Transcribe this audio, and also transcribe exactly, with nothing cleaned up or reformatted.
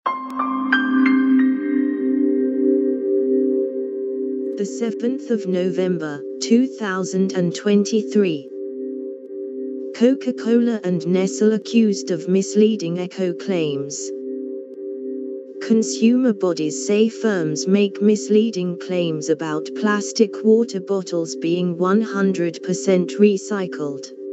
The seventh of November, two thousand twenty-three. Coca-Cola and Nestle accused of misleading eco claims. Consumer bodies say firms make misleading claims about plastic water bottles being one hundred percent recycled.